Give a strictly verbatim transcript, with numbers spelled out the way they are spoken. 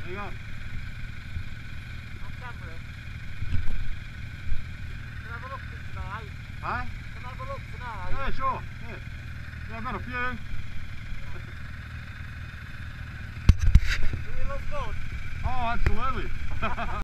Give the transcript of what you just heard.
There you go. On camera. Can I have a look tonight? Huh? Can I have a look tonight? Yeah, sure. Yeah, yeah I've got a few. Do you look good? Oh, absolutely.